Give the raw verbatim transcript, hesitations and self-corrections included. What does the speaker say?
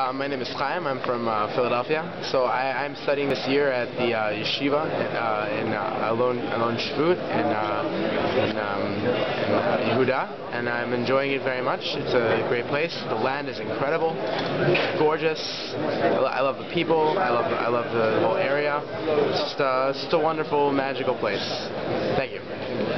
Uh, my name is Chaim. I'm from uh, Philadelphia. So I, I'm studying this year at the uh, yeshiva uh, in uh, Alon, Alon Shvut in, uh, in, um, in uh, Yehuda, and I'm enjoying it very much. It's a great place. The land is incredible, gorgeous. I, lo I love the people. I love I love the whole area. It's just, uh, it's just a wonderful, magical place. Thank you.